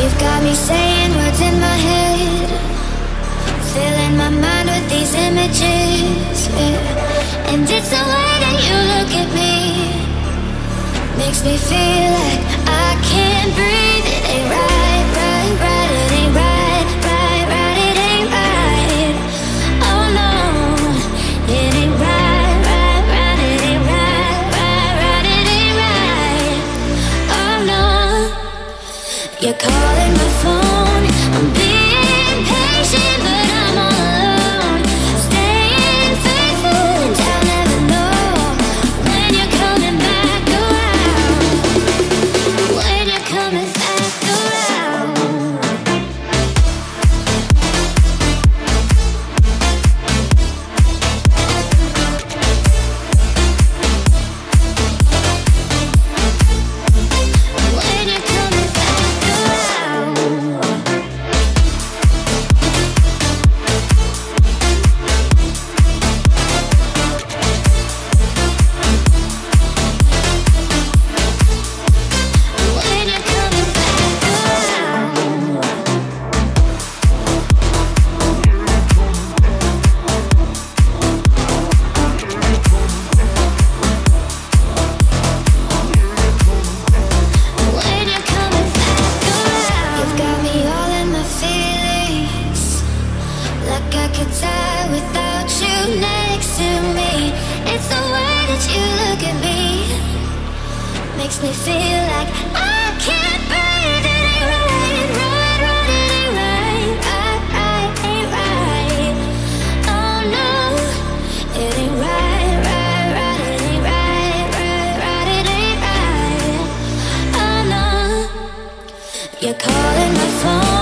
got me saying words in my head, filling my mind with these images, yeah. And it's the way that you look at me, makes me feel like I can't breathe. It ain't right, right, right. It ain't right, right, right. It ain't right. Oh no, it ain't right, right, right. It ain't right, right, right. It ain't right. Oh no, you're calling my phone. I'm being patient, but I'm all alone. Staying faithful and I'll never know when you're coming back around. When you're coming back around. When you're coming back around. When you're coming back around. When you're coming back around. You've got me all in my feelings, like I could die without you next to me. It's the way that you look at me, makes me feel like I can't breathe. It ain't right, right, right. It ain't right, right, right. Ain't right. Oh no, it ain't right, right, right. It ain't right, right, right. It ain't right. Oh no, you're calling my phone.